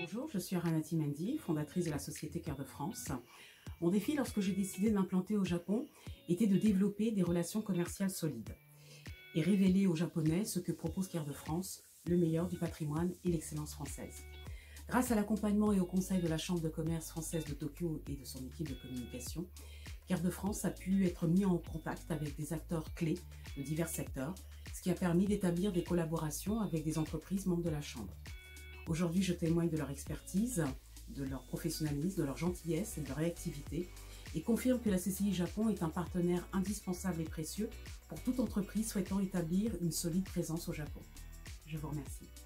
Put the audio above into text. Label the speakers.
Speaker 1: Bonjour, je suis Aranati Mendy, fondatrice de la société Cœur de France. Mon défi lorsque j'ai décidé de m'implanter au Japon était de développer des relations commerciales solides et révéler aux Japonais ce que propose Cœur de France, le meilleur du patrimoine et l'excellence française. Grâce à l'accompagnement et au conseil de la Chambre de commerce française de Tokyo et de son équipe de communication, Cœur de France a pu être mis en contact avec des acteurs clés de divers secteurs, ce qui a permis d'établir des collaborations avec des entreprises membres de la Chambre. Aujourd'hui, je témoigne de leur expertise, de leur professionnalisme, de leur gentillesse et de leur réactivité et confirme que la CCI Japon est un partenaire indispensable et précieux pour toute entreprise souhaitant établir une solide présence au Japon. Je vous remercie.